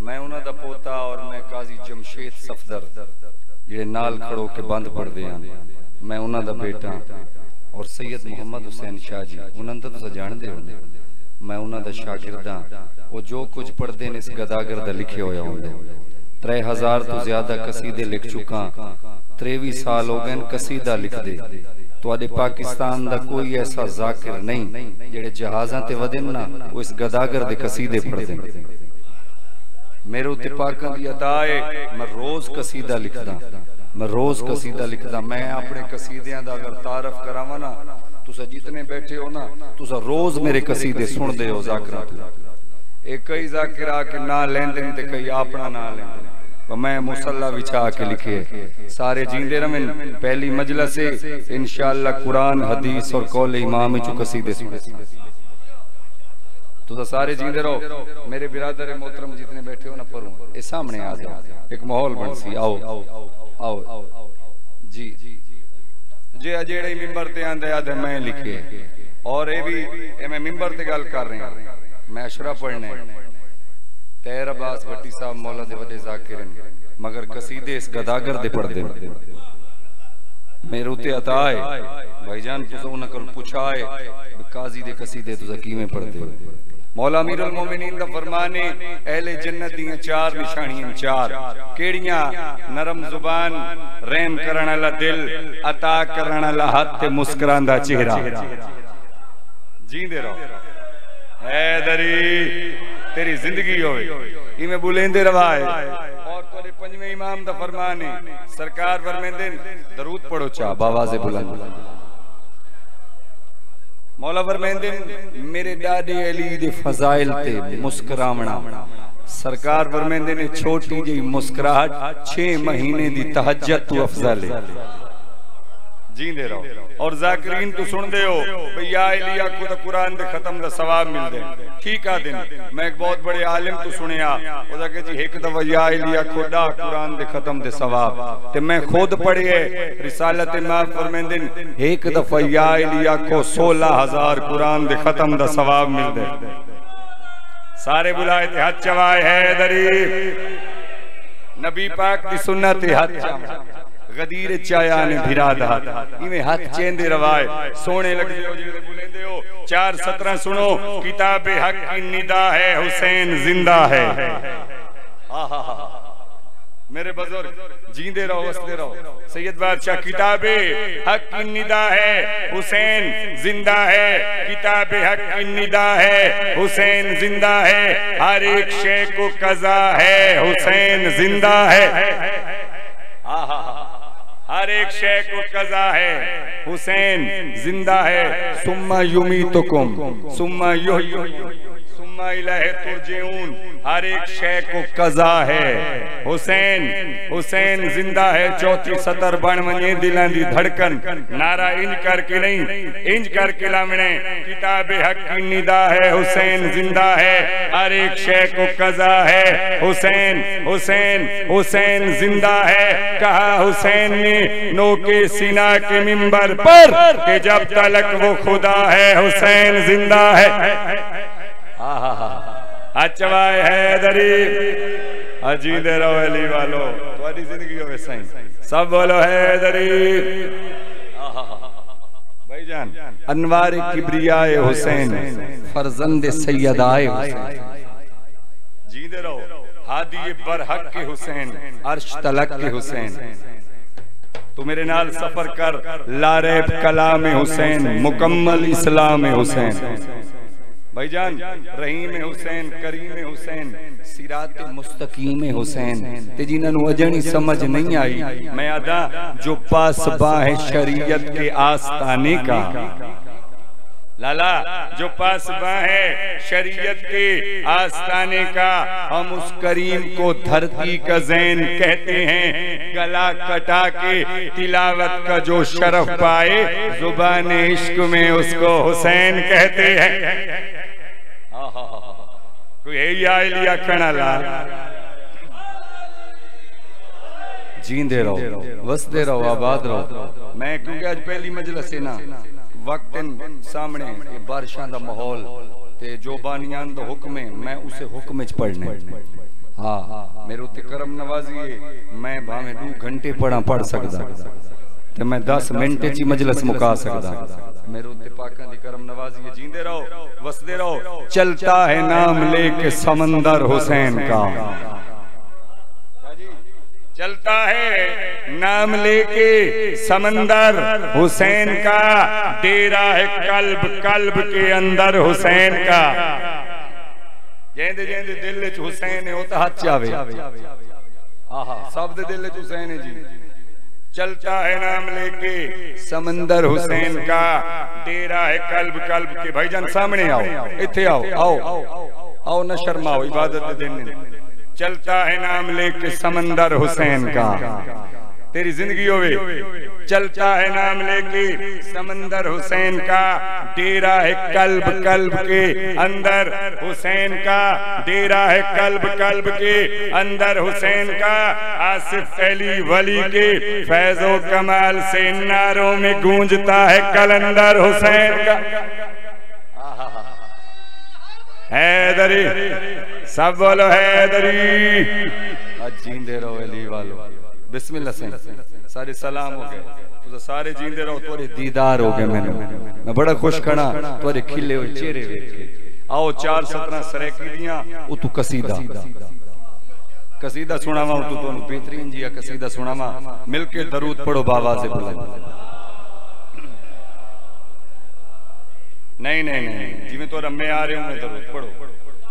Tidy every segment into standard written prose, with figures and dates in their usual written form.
मैं उन्हां दा पोता और मैं काजी जमशेद सफदर जिहड़े नाल खड़ो के बंद पढ़दे हैं, मैं उन्हां दा बेटा और सैयद मोहम्मद हुसैन शाह जी उन्हां दा तुसीं जाणदे हो, मैं उन्हां दा शागिर्द हां। वो जो कुछ पढ़दे ने इस गदागर दा लिखे होया हुंदा। 3000 तो ज्यादा कसीदे लिख चुका, 23 साल हो गए कसीदा लिखदे। तुहाडे पाकिस्तान दा कोई ऐसा जाकिर नहीं जेड़े जहाज़ां ते वदन ना वो इस गदागर दे कसीदे पढ़दे। मेरे उत्ते पाकां दी अता है, मैं रोज कसीदा लिखदा, मैं रोज कसीदा लिखदा। मैं अपने कसीदियां दा अगर तारफ करावां ना, तुसा जितने बैठे हो ना, तुसा रोज मेरे कसीदे सुनदे हो जाकिरां तो। एक कई जाकिर आके ना लेंदे ते कई अपना ना लेंदे, मैं मुसल्ला बिछा के लिखे। सारे जींदे रवन। पहली मजलिस से इंशाअल्लाह कुरान हदीस और कौल इमाम चो कसीदे सुने। तो सारे जींदे रहो। मेरे बिरादर मोहतरम जितने बैठे हो ना, पढ़ो ये सामने आ जाओ, एक माहौल बन सी। आओ आओ जी जे अजेड़े मिंबर ते आंदे आदे मैं लिखे, और ये भी मैं मिंबर ते गल कर रहे हैं। मैं अशरा पढ़ने तैर अब्बास भट्टी साहब मौला दे वडे जाकिर, मगर कसीदे इस गदागर दे पढ़दे। मेरे उते अता है भाईजान, तुसा उन्हां कोल पुछा है काजी दे कसीदे तुसा किवें पढ़दे हो। मौला अमीरुल मोमिनीन दा फरमान है, अहले जन्नत दियां 4 निशानियां, 4 केड़ियां? नरम जुबान, रहम करन वाला दिल, अता करन वाला हाथ ते मुस्कुरांदा चेहरा। जींदे रहो हैदरी, तेरी जिंदगी होवे इवें बुलेंदे रवाए। और तोरे पंजवें इमाम दा फरमान है, सरकार फरमांदे दरूद पढ़ो चा बावाज़े बुलंद। मौला फरमांदे मेरे दादे अली दे फजाइल ते मुस्कुरावना। सरकार फरमांदे ने छोटी जी मुस्कुराहट 6 महीने दी तहज्जुद तो अफजल है। जींदे रहो। और जाकिरीन तो सुनदे हो भई या इलिया को तो कुरान दे खत्म दा सवाब मिलदे। ठीक आ दिन मैं एक बहुत बड़े आलिम तो सुनिया, ओदा के जी एक दफा या इलिया खुदा कुरान दे खत्म दे सवाब ते मैं खुद पढ़े रिसालत इमाम फरमांदे एक दफा या इलिया को 16000 कुरान दे खत्म दा सवाब मिलदे। सारे बुलाए ते हाथ चवाए हैदरी, नबी पाक दी सुन्नत ते हाथ चवाए। गदीर चाया ने भिरादा इवें हाथ चेंदे रवाए, सोने लगदे हो जिले बुलेंदे हो। 4:17 सुनो, किताबे हक की निदा है, हुसैन जिंदा है। मेरे बुजुर्ग जींदे रहो, हंसते रहो। सैयद बादशाह किताबे हक की निदा है, हुसैन जिंदा है। किताबे हक की निदा है, हुसैन जिंदा है। हर एक शे को कज़ा है, हुसैन जिंदा है। हर एक शे को कज़ा है, हुसैन जिंदा है। सुम्मा युमीतुकुम सुम्मा सुम्मा इलैहि तुरजऊन। हर एक शे को कज़ा है, हुसैन जिंदा है। चौथी सतर बन वने दिलां दी धड़कन। नारा इंज करके नहीं, इंज करके लावणे। किताबे हक की निदा है, हुसैन जिंदा है। हर एक शे को कज़ा है, हुसैन जिंदा है। कहा हुसैन ने नोके सीना के मिंबर पर कि जब तलक वो खुदा है, हुसैन जिंदा है। अचवाए हैदरी, अजींदे रहो अली वालो, तुम्हारी जिंदगी हो सही। सब बोलो हैदरी। भाईजान अनवार किबरियाए हुसैन, फरजंद सैयदाए हुसैन। जींदे रहो हादी बरहक के हुसैन, अर्श तलक के हुसैन। तू मेरे नाल सफर कर, लारैब कलाम हुसैन, मुकम्मल इस्लाम हुसैन। भाईजान रहीम हुसैन, करीम हुसैन, सिरात मुस्तकीम हुसैन। ते जिन्होंने अजनी समझ नहीं आई, मैं आदा जो पासबा है शरीयत के आस्ताने का। लाला जो पासबा है शरीयत के आस्ताने का, हम उस करीम को धरती का ज़ैन कहते हैं। गला कटा के तिलावत का जो शरफ पाए, जुबान इश्क में उसको हुसैन कहते हैं। कोई है या इलिया खणाला। जींदे रहो, वसदे रहो, आबाद रहो। मैं क्योंकि आज पहली मजलिस है ना, वक्त सामने बारिशां दा माहौल ते जो बानियान दा हुक्म है, मैं उसे हुक्म च पढ़ने। हाँ मेरे उत्ते करम नवाजी है मैं भावे 2 घंटे पढ़ सकदा ते मैं 10 मिनट ची मजलिस मुका सकदा मेरे उत्ते पाकां दी करम नवाजी है जींदे रहो वसदे रहो चलता है नाम लेके समंदर हुसैन का चलता है नाम लेके समंदर हुसैन का डेरा है कल्ब के अंदर हुसैन का जेंदे जेंदे दिल च हुसैन है उता हाथ चावे आहा सब दे दिल च हुसैन है जी चलता है नाम लेके समंदर हुसैन का डेरा है कल्ब के भाईजान सामने आओ इथे आओ न शर्माओ इबादत दे दिन चलता है नाम लेके समंदर हुसैन का तेरी जिंदगी होवे चलता है नाम लेके समंदर हुसैन का डेरा है कल्ब के अंदर हुसैन का डेरा है कल्ब के अंदर हुसैन का आसिफ अली वली के फैजो कमाल से नारों में गूंजता है कलंदर हुसैन का हैदरी सब बोलो हैदरी जींदे रहो अली वालो बिस्मिल्लाह से सारे सलाम हो गए तो सारे जींदे रहो तोरे दीदार हो गए मैं बड़ा खुश खड़ा तोरे खिले हुए चेहरे देख के आओ 4 17 सरेकी दियां ओ तू कसीदा सुनावा तू तो बेहतरीन जिया कसीदा सुनावा मिलके दरूद पढ़ो बाबा से बोले नहीं जिवें तो रम्मे आ रहे हो मैं दरूद पढ़ो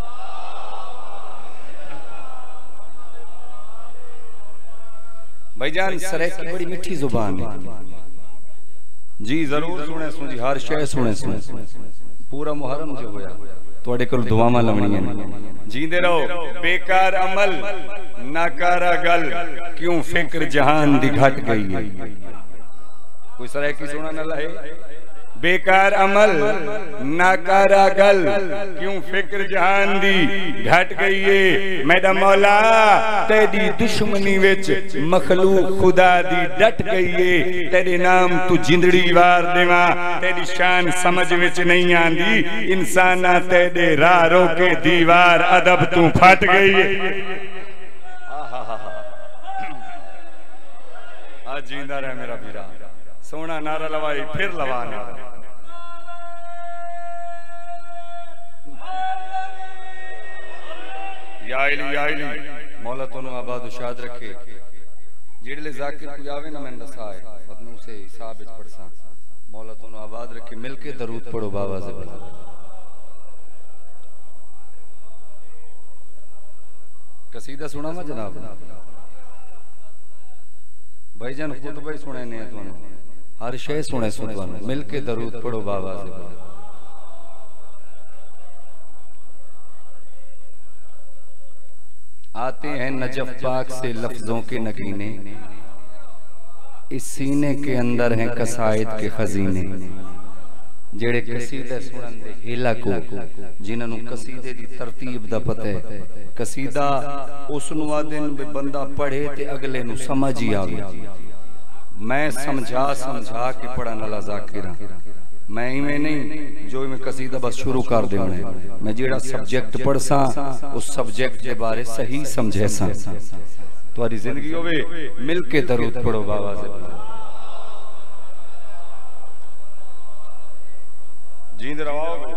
भाईजान सरेकी बड़ी मीठी जुबान है जी जरूर सुने जी हर शय सुने पूरा मुहर्रम जो होया ਤੁਹਾਡੇ ਕੋਲ ਦੁਆਵਾਂ ਲਵਣੀਆਂ ਨੇ ਜੀਂਦੇ ਰਹੋ बेकार अमल नाकारा गल क्यों फिक्र जहान दी घट गई है कोई सरेकी सुना न लहे बेकार अमल नाकारा गल क्यों फिक्र जहान दी घट गई है मेरा मौला तेरी दुश्मनी विच मखलूक खुदा दी डट गई है तेरे नाम तू जिंदड़ी वार देवा तेरी शान समझ विच नहीं आंदी इंसाना तेरे राह रोके दीवार अदब तू फट गई है आज जिंदा रहे मेरा वीरा सोना नारा लवाई फिर लवाना या इली मौला तोनु आबाद शाद रखे जेड़े जाकिर कोई आवे ना मैंने दसाए वतनू से हिसाब विच पढ़सा मौला तोनु आबाद रखे मिलके दरूद पढ़ो बाबा से बोला कसीदा सुना मा जनाब भाईजान खुतबा ही सुने ने तोनु हर शय सुने तोनु मिलके दरूद पढ़ो बाबा से बोला आते हैं नजफ पाक से लफ्जों के नगीने इस सीने के अंदर हैं कसायद के खजीने जेड़े कसीदे सुनन दे हेला को जिन्हां कसीदे दी तरतीब दा पता है कसीदा उस नु आदिन बंदा पढ़े ते अगले नु समझ ही आवे मैं समझा के पढ़न वाला जाकिर मैं इवें नहीं जो मैं कसीदा बस शुरू कर देना मैं जेड़ा सब्जेक्ट पढ़सा उस सब्जेक्ट के बारे सही समझे सा तुम्हारी जिंदगी होवे मिलके दरूद पढ़ो बाबा से जींद रहो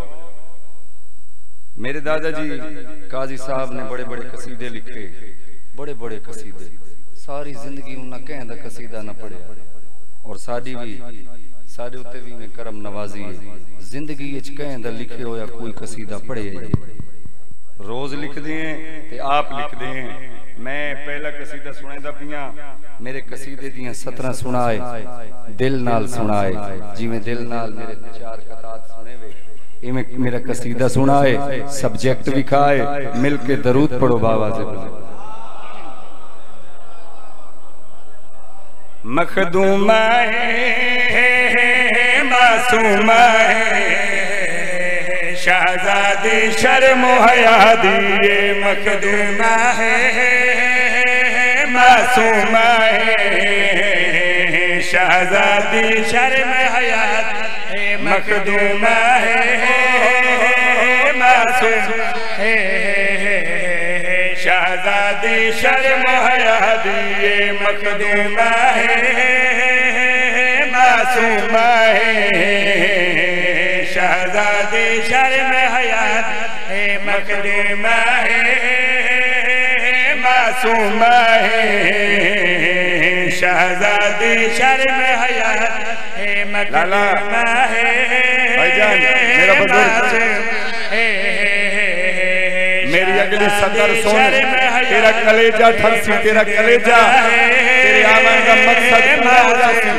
मेरे दादाजी काजी साहब ने बड़े बड़े कसीदे लिखे बड़े कसीदे सारी जिंदगी उन्हें कहने दा कसीदा ना पढ़िया और साडी भी सारे उत्ते भी में करम नवाजी है जिंदगी विच कहने दा लिखे होया कोई कसीदा पढ़े रोज लिखदे हैं ते आप लिखदे हैं मैं पहला कसीदा सुनांदा पिया मेरे कसीदे दियां 17 सुनाए दिल नाल सुनाए जिवें दिल नाल मेरे 4 कतात सुने वे इवें मेरा कसीदा सुनाए सब्जेक्ट भी खाए मिलके दरूद पढ़ो बाबा से मखदूमा मासूमा शहजादी शर्म हया दिए मखदूमा है मासूमा शहजादी शर्म हया मखदूमा है मासूम शहजादी शर्म हयादी ये मखदूमा है मासूमा है शहजादी शर्म हयादी ये मखदूमा है मासूमा है शहजादी शर्म हयादी ये मखदूमा है भाईजान मेरा बुजुर्ग मेरी अगली सदर सुन तेरा कलेजा ठरसी तेरा कलेजा तेरे आवन का मकसद पूरा हो जासी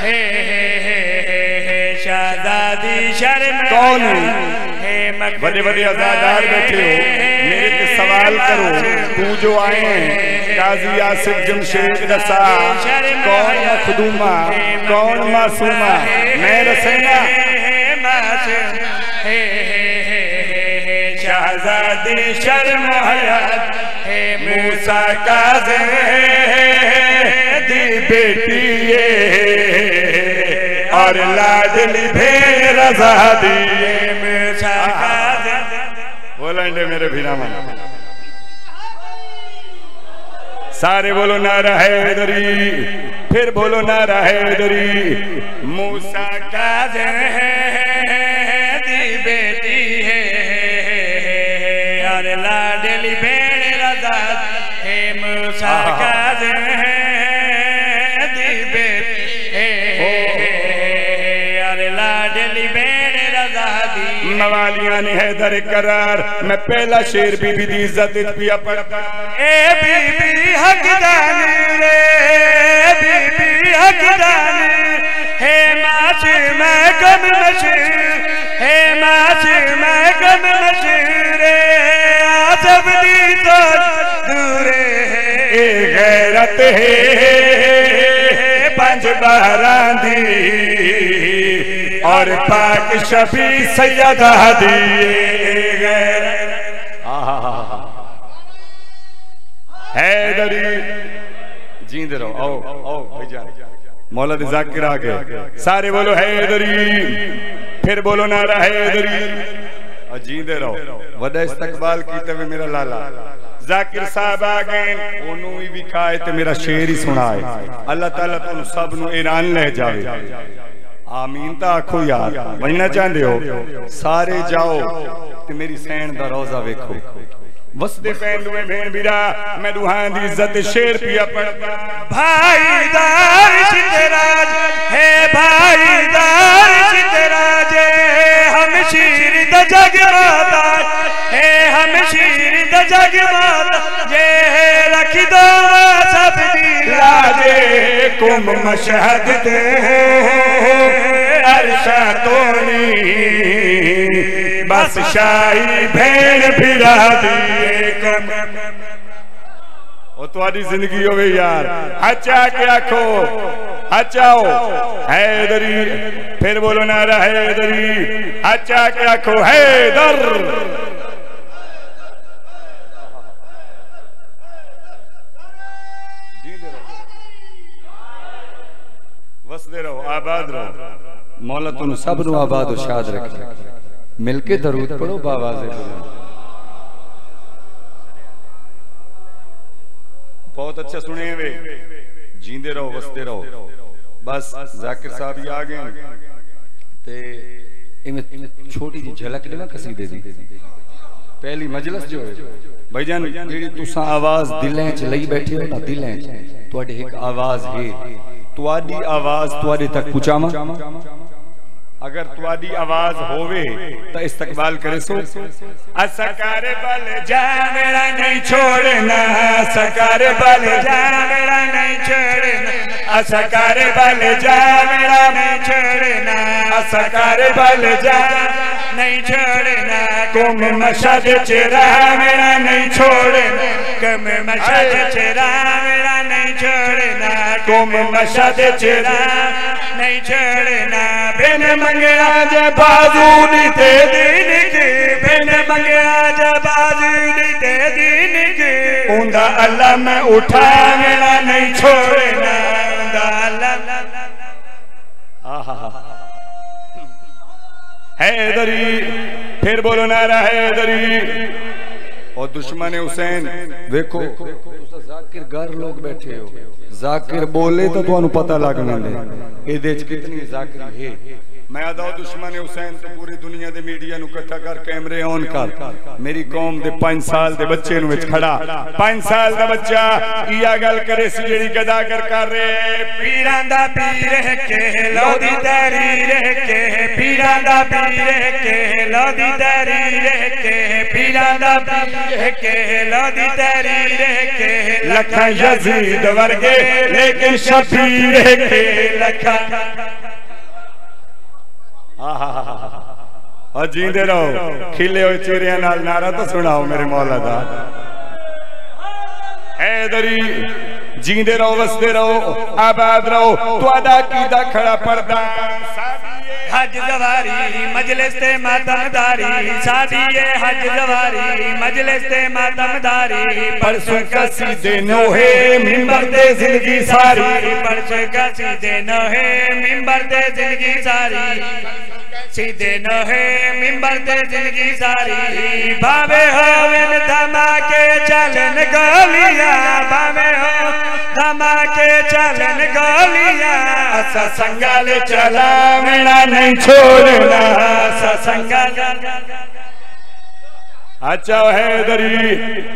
शहजादी शर्म कौन बड़े बड़े अज़ादार बैठे हो मेरे से सवाल करो तू जो आए हैं काजी आसिफ जमशेद रसा कौन मखदूमा कौन मासूमा मैं रसैना शहजादी शर्म हयात है मूसा काज़ी बेटी ये और लाडली भेड़ रज़ा दी मूसा काज़ी बोलेंगे मेरे भी नाम सारे बोलो नारा हैदरी फिर बोलो नारा हैदरी मूसा काज़ी बेटी है और लाडली भेड़ रज़ा है मूसा काज़ी और लाडली भेड़ रज़ा दी मवालिया ने हैदर करार मैं पहला शेर बीबी दी इज्जत पिया पड़ता ए बीबी हकदान रे बीबी हकदान है माच मैं कम मशहूर है माच मैं कम मशहूर आसब दी तो दूरे ए गैरत है पंज बारां दी और पाक शफी सैयदा दी हैदरी जींदे रहो आओ आओ भाईजान मौलद जाकिर आ गए सारे बोलो हैदरी फिर बोलो नारा हैदरी और जींदे रहो वदा इस्तकबाल कीते वे मेरा लाला जाकिर साहब आ गए ओनू ही विखाए ते मेरा शेर ही सुनाए अल्लाह ताला तुम सब नु ऐलान ले जावे आमीन ता आखो यार बनना चाहते हो सारे जाओ ते मेरी सैन दा रोजा वेखो वसदे पहलुए भेण बिरा मैं दुहां दी इज्जत शेर पिया पड़ता भाईदार सितराज है भाईदार सितराज हम शीर द जग माता है हम शीर द जग माता जे रख दो सब दी लाजे कुम मशहद दे अरशा तोनी बस शाही भेड़ फिरा दिए कम ओ तुम्हारी जिंदगी हो गई यार अच्छा के आखो अच्छाओ हैदरी फिर बोलो नारा हैदरी अच्छा के आखो हैदर वसदे रहो आबाद रहो मौला तुम सब नु आबाद और शाद रखे मिलके दरूद पढ़ो बावाज़े बहुत अच्छा सुने वे जींदे रहो वसते रहो बस जाकिर साहब ही आ गए ते इमें छोटी जी झलक देना कसीदे दी पहली मजलिस जो है भाईजान जेडी तुसा आवाज दिलें च लई बैठे हो ना दिलें च तुहाडे एक आवाज है तुहाडी आवाज तुहाडे तक पहुंचावा अगर तुहाडी आवाज होवे तो इस्तकबाल करे सो असकार बल जा मेरा नहीं छोड़ना असकार बल जा मेरा नहीं छोड़ना असकार बल जा मेरा नहीं छोड़ना असकार बल जा नहीं छोड़ना कुम मशद चेरा मेरा नहीं छोड़ना कुम मशद चेरा मेरा नहीं छोड़ना कुम मशद चेरा नहीं छोड़ना बिन मंगया जे बाजू नीते दीन के बिन मंगया जे बाजू नीते दीन के उंदा अल्लाह मैं उठा मेरा नहीं छोड़ना उंदा अल्लाह हैदरी फिर बोलो नारा हैदरी और दुश्मन हुसैन वेखो जाकिर घर लोग बैठे हो जाकिर बोले तो तुहानू पता लग जांदा इहदे च कितनी जाकिरी है। मैं आदा दुश्मन हुसैन तो पूरी दुनिया दे मीडिया नु इकट्ठा कर कैमरे ऑन कर मेरी कौम दे 5 साल दे बच्चे नु विच खड़ा 5 साल दा बच्चा इया गल करे सी जेड़ी गदा कर रहे पीरां दा पीर के लोदी तहरीर के पीरां दा पीर के लोदी तहरीर के पीरां दा पीर के लोदी तहरीर के लखा यजीद वर्गे लेकिन शबीर के लखा और जींदे रहो खिले हुए चेहरिया नाल नारा तो सुनाओ मेरे मौला दा हैदरी जींदे रहो वसदे रहो आबाद रहो तुहाडा कीदा खड़ा पर्दा हज जवारी मजलिस ते मातमदारी सादी हज जवारी मजलिस ते मातमदारी परसों कसीदे नोहे मिंबर ते जिंदगी सारी परसों कसीदे नोहे मिंबर ते जिंदगी सारी सीधे नोहे मिंबर ते जिंदगी सारी भावे होवन धमाके चलन गोलियां भावे हो धमाके चलन गोलियां सत्संगल चला मेरा नहीं छोड़ना सत्संगल अच्छा हैदरी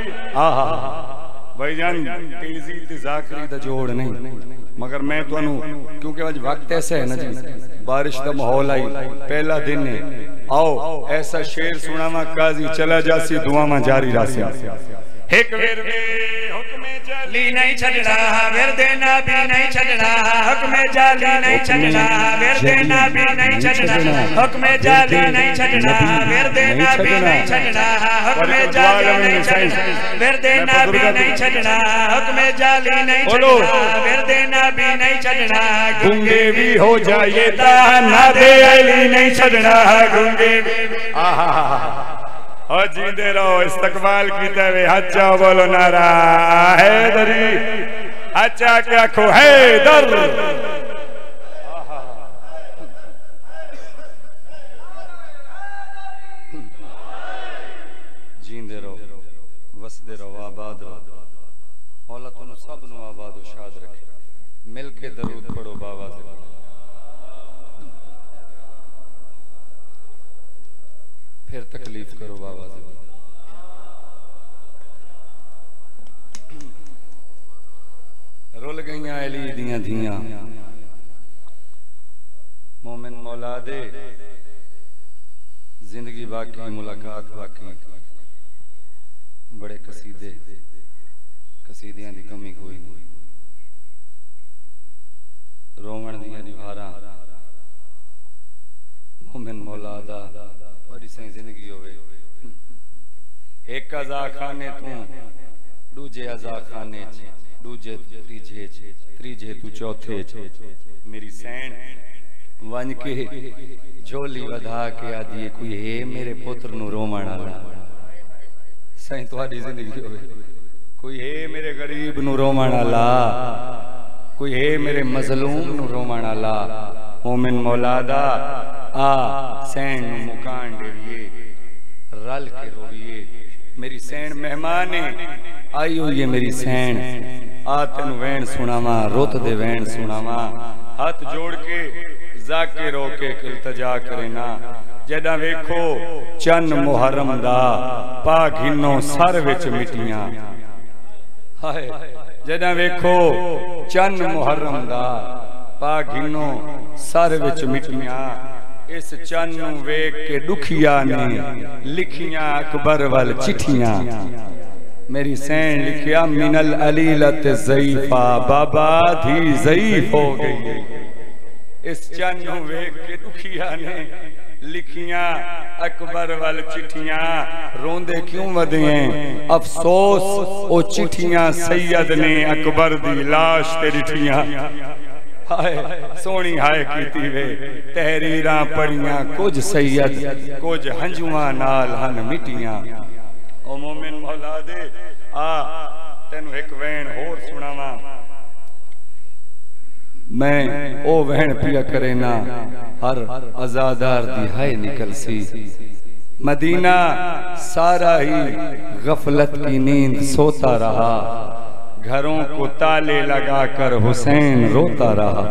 भाईजान तेजी ते जाकरी दा जोड़ नहीं मगर मैं तुहानू क्योंकि आज वक्त ऐसा है ना जी बारिश का माहौल आई पहला दिन है आओ ऐसा शेर सुनावा काजी चला जासी दुआवा जारी रासी एक वेरवे हुक्मे जाली नहीं छड़ना विरदे नबी नहीं छड़ना हुक्मे जाली नहीं छड़ना विरदे नबी नहीं छड़ना हुक्मे जाली नहीं छड़ना विरदे नबी नहीं छड़ना हुक्मे जाली नहीं छड़ना विरदे नबी नहीं छड़ना हुक्मे जाली नहीं छड़ना विरदे नबी नहीं छड़ना गूंगे भी हो जाए ता नादे अली नहीं छड़ना गूंगे भी आहा और जींदे रहो इस्तकबाल कीते हुए अच्छा बोलो नारा हैदरी अच्छा क्या खो हैदर जींदे रहो वसदे रहो आबाद रहो मौला तुम सब नु आबाद और शाद रखे मिल के दरूद पढ़ो बाबा से फिर तकलीफ करो बाबा से रुल गईयां अली दियां धियां मोमिन मौला दे जिंदगी बाकी मुलाकात बाकी बड़े कसीदे कसीदियां दी कमी कोई नहीं रोवण दियां दीवारां मोमिन मौला दा जिंदगी होवे एक अजा खाने तू दूजे अजा खाने दूजे त्रीजे तू चौथे मेरी सैन वन के झोली वधा के आदि कोई है मेरे पुत्र नु रोवण वाला सही तुम्हारी जिंदगी होवे कोई है मेरे गरीब नु रोवण वाला कोई है मेरे मजलूम नु रोवण वाला मोमिन मौलादा आ सैन मुकान देविए रल के रोइए मेरी सैन मेहमान आई हुई है मेरी सैन आ तेन वैन सुनावा रुत दे वैन सुनावा हाथ जोड़ के जाके रो के इल्तजा करे ना जदा वेखो चन मुहर्रम दा पा घिनो सर विच मिटियां हाय जदा वेखो चन मुहर्रम दा पा घिनो सर विच मिटियां इस चन वेख के दुखिया ने लिखियां अकबर वाल चिट्ठियां मेरी सैन लिखिया मिनल अलीलत ज़ईफा बाबा धी ज़ईफ हो गई इस चन वेख के दुखिया ने लिखियां अकबर वाल चिट्ठियां रोंदे क्यों वदे हैं अफसोस ओ चिट्ठियां सैयद ने अकबर दी लाश ते डिठियां हाय सोनी हाय कीती वे तहरीरां पढ़ियां कुछ सैयद कुछ हंजुआं नाल हन मिटियां ओ मोमिन मौला दे आ तेनु एक वैन होर सुनावा मैं ओ वहन पिया करे ना हर आजादार दी हाय निकल सी मदीना सारा ही गफलत की नींद सोता रहा, घरों को ताले लगाकर हुसैन रोता रहा।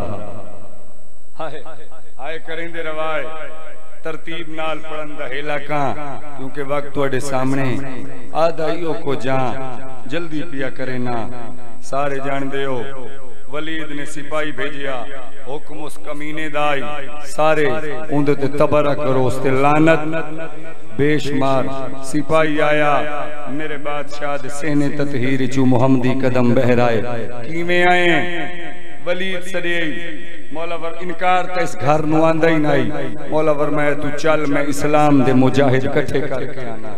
हाय हाय करेंदे रवाए तरतीब नाल पढ़न दा हेला का, क्योंकि वक्त तुहाडे सामने आदाइयों को जा जल्दी पिया करे ना। सारे जानदे हो वलीद ने सिपाही भेजिया, हुक्म उस कमीने दा आई, सारे उंदे ते तबरा करो, उस ते लानत बेशुमार। सिपाही आया मेरे बादशाह दे सेने ततहीर चू मुहम्मदी कदम बहराए। किवें आए वलीद सदई, मौलावर इनकार तो इस घर नु आंदा ही नहीं। मौलावर मैं तू चल, मैं इस्लाम दे मुजाहिद इकट्ठे करके आना,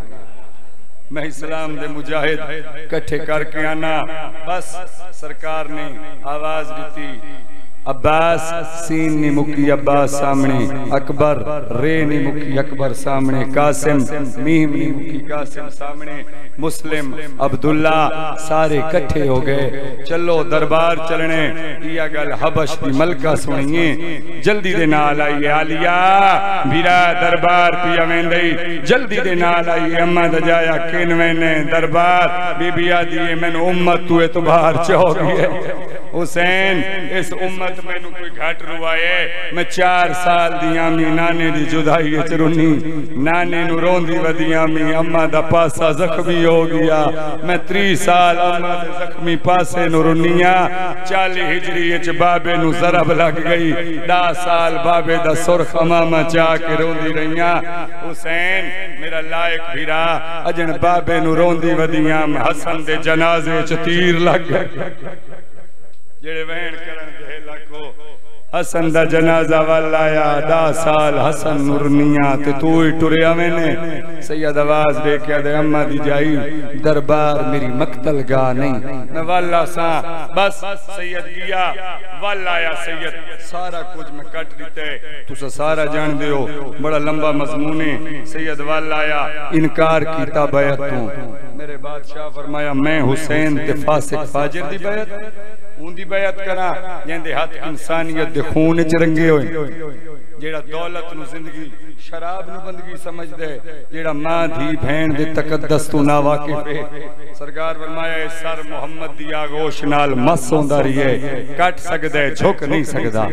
मैं इस्लाम दे मुजाहिद इकट्ठे करके आना। बस सरकार ने आवाज दी, अब्बास सीन ने मुकी अब्बास सामने, अकबर रे ने मुकी अकबर सामने, कासिम मीम ने मुकी कासिम सामने, मुस्लिम अब्दुल्ला सारे इकट्ठे हो गए। चलो दरबार चलने, या गल हबश की मलका सुनिए, जल्दी दे नाल आइए। आलिया बीरा दरबार पिया वेंदई, जल्दी दे नाल आइए। अम्मा दा जाया किन मैंने दरबार, बीबी आदी मैनू उम्मत तू एतबार च हो गई है। हुसैन इस उम्मत मैनू कोई घट रुआए, मैं 4 साल दी आमी नाने दी जुदाई च रुनी, नाने नू रोंदी वदी आमी, अम्मा दा पासा जख्मी हो गया। मैं 30 साल अम्मा दे जख्मी पासे नू रुनिया। 40 हिजरी च बाबे नू जरब लग गई, 10 साल बाबे दा सुरख अमामा चा के रोंदी रहिया। हुसैन मेरा लायक भीरा अजन बाबे नू रोंदी वदियां, हसन दे जनाजे च तीर लग गए। जेड़े वहन करन दे लाखो हसन दा जनाजा वाल आया, 10 साल हसन नुरनिया ते तू ही टुरिया मैंने। सैयद आवाज दे के दे अम्मा दी जाई, दरबार मेरी मकतल गा नहीं, मैं वाला सा। बस सैयद गया वाल आया, सैयद सारा कुछ मैं कट दिते, तुसा सारा जान दे हो, बड़ा लंबा मजमून है। सैयद वाल आया, इनकार कीता बैत तू। मेरे बादशाह फरमाया मैं हुसैन ते फासिक फाजिर दी बैत उंदी बैत करा जिंदे हाथ इंसानियत दे खून च रंगे होए, जेड़ा दौलत नु जिंदगी शराब नु बंदगी समझ दे, जेड़ा मां धी बहन दे तकद्दस तू ना वाकिफ है। सरकार फरमाया सर मुहम्मद दी आगोश नाल मस होंदा रही है, कट सकदा है झुक नहीं सकदा।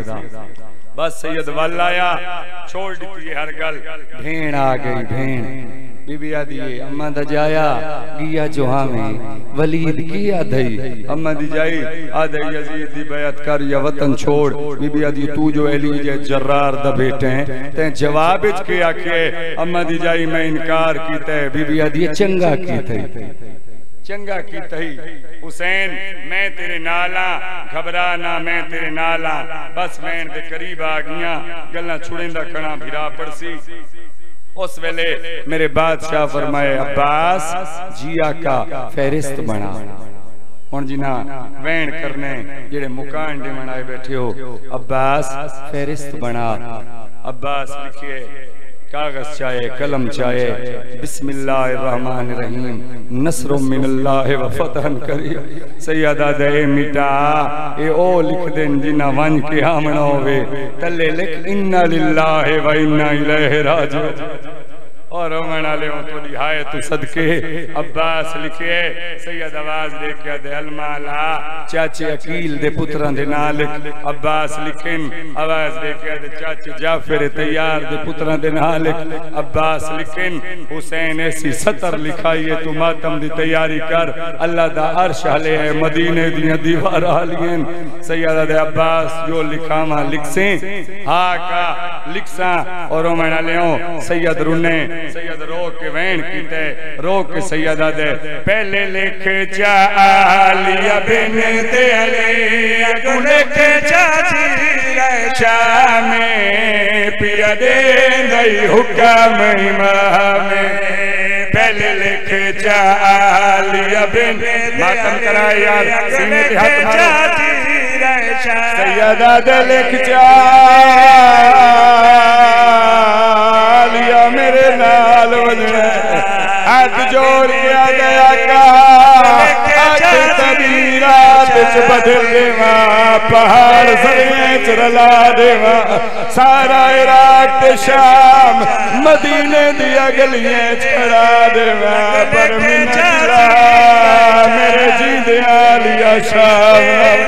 बस सैयद वाल आया, छोड़ दी हर गल। भेण आ गई, भेण बीबी आदि अम्मा दा जाया गिया जोहा में वलीद की आदई, अम्मा दी जाई आदई यजीद दी बैत कर या वतन छोड़। बीबी आदि तू जो अली जे जर्रार दा बेटे हैं ते जवाब विच के आखे, अम्मा दी जाई मैं इनकार कीता है। बीबी आदि चंगा कीता, चंगा कीता ही। हुसैन मैं तेरे नाला, घबरा ना मैं तेरे नाला। बस वैन दे करीब आ गईयां, गल्लां छुड़ेंदा कणा भिरा पड़सी। उस वेले मेरे बादशाह फरमाए अब्बास जिया का फहरिस्त बना। हुण जिना वैन करने जेड़े मुकान देवन आए बैठे हो, अब्बास फहरिस्त बना। अब्बास लिखिए, कागज चाहे कलम चाहे, बिस्मिल्लाहिर्रहमानिर्रहीम, नस्रुम मिनल्लाहि व फतहन करीम। सैयदा दे मिटा ए ओ लिख देन जिना वन के आमना होवे, तले लिख इन्ना लिल्लाहि व इन्ना इलैहि राजिऊन। और थोड़ी हाय तू सदके अब्बास लिखे। सैयद आवाज दे के दे अलमाला चाचे अकील दे पुत्रां दे नाल लिख। अब्बास लिखन आवाज दे के दे चाचे जाफर तैयार दे पुत्रां दे नाल लिख। अब्बास लिखन हुसैन ऐसी सतर लिखाइए तू मातम दी तैयारी कर, अल्लाह दा अर्श हले है मदीने दियां दीवारां हलियन। सैयद दे अब्बास जो लिखावा लिखसे हा का लिखसा और मैं ले सैयद रुने। सैयद रो के वैन कीते, रो के सैयदा दे पहले लिख चा आलिया बिन दे अली, अगु लिख चा जीरा में पिया दे दई हुक्म इमाम। पहले लिख चा आलिया बिन मातम करा यार सीने पे हाथ मारो। सैयदा दे लिख चा मेरे नाल वजना हाथ जोड़ के दया का तबीरात बदल देवा पहाड़ सरियां च रला देवा सारा इराक ते शाम मदीने दिया गलियां छड़ा देवा पर मेरे जींदे लिया शाम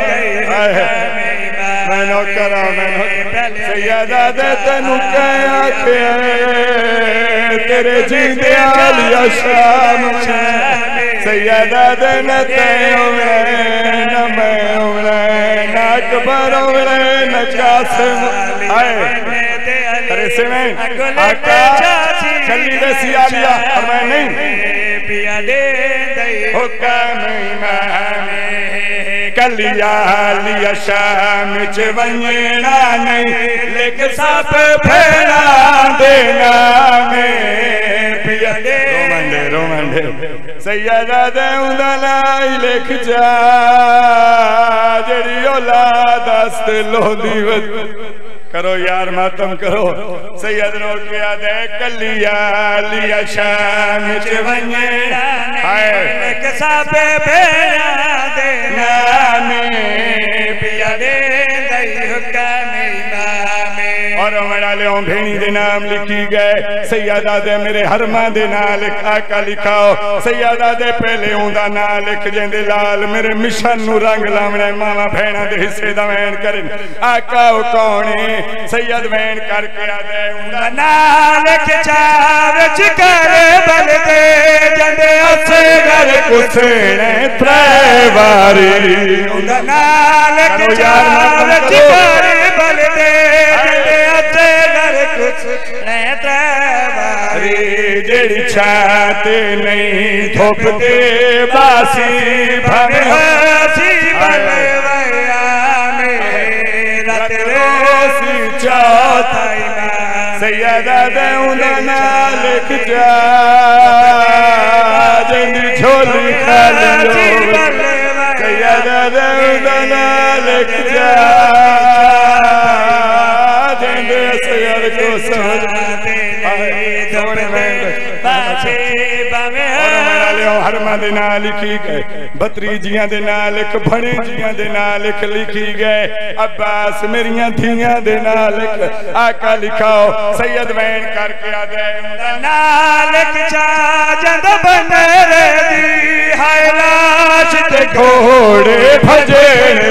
मैनो करा मैनो सैयदा दे तेनू कह आखे तेरे जींदे लिया शाम सैयदा दे न न मैं न अकबर न कासिम अरे से में आका चली वैसी आ लिया और मैं नहीं पिया दे हुक्म इमाम कलिया लिया शाम च वंजना नहीं लेके सब फेरा देना में पिया दे रोमंडे सैयदा दे उंदा लाई लिख जा जेड़ी औलाद आस्ते लोंदी करो यार मातम करो सैयद नो किया दे कलिया लिया शाम च वंजना नहीं लेके सब फेरा देना में पिया दे और मड़ा लियो भेणी दे नाम लिखी गए सैयदा दे मेरे हरमा दे नाल आका लिखाओ सैयदा दे पहले उंदा ना लिख जेंदे लाल मेरे मिशन नु रंग लावणे मावा भेणा दे हिस्से दा वैन करन आका ओ कौने सैयद वैन करके आ दे उंदा ना लिख जा विच कर बल दे जंदे असे घर कुसने त्रै वारी उंदा ना लिख जा विच कर बल दे जेड़ी छात नहीं धोपते बासी भवे हसी बलवया मेरा रोसी चौथाई सैयदा दे उन्ना लिख जा जिंदी झोली खाली सैयदा दे उन्ना लिख जा हरमा दे ना लिखी गए भतरीजियां दे ना लिख भणेजियां दे ना लिखी गए अब्बास मेरियां धियां दे ना लिख आका लिखाओ सैयद वैन करके आ दे ना लिख जा जंद बनेरे दी हाय लाश ते घोड़े भजे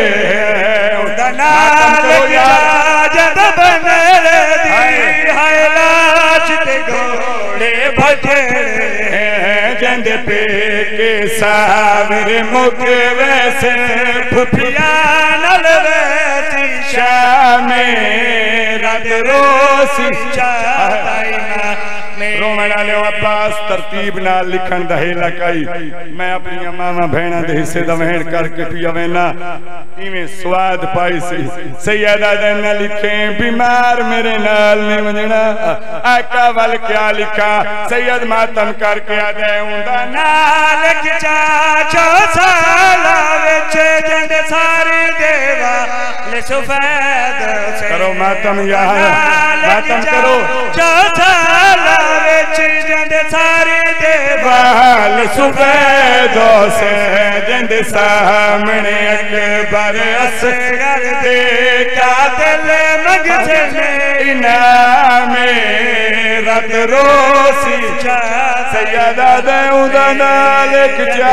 ना लिख जा जंद बनेरे दी हाय लाश ते घोड़े भजे जंद पे के सावरे मुख वैसे फुफिया नल वैसी शामे रद रोसी चाहना रोमन आले अब्बास तरतीब नाल लिखन दा हेला कई मैं अपनी मामा भेणा दे हिस्से दा वहण करके पिया वेना इवें स्वाद पाई सी सैयदा दे न लिखे बीमार मेरे नाल नहीं वंजना आका वल क्या लिखा सैयद मातम करके आ दे उंदा नाल लिख जा चो साला विच जंद सारी देवा ले सुफैद करो मातम यार मातम करो चो साला विच जंद सारी देवा ले सुफैद से जंद सामने अकबर असगर दे कातिल मगजने इनाम रत रोसी सैयदा दे उदा नाल लिख जा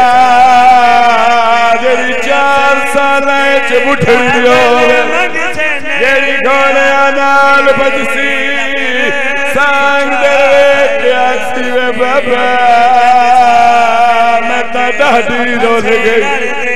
जेड़ी 4 साल च बुठड़ी जेड़ी घोड़े नाल बजसी सांग दे वे बाबा मैं तो दादी रोल गई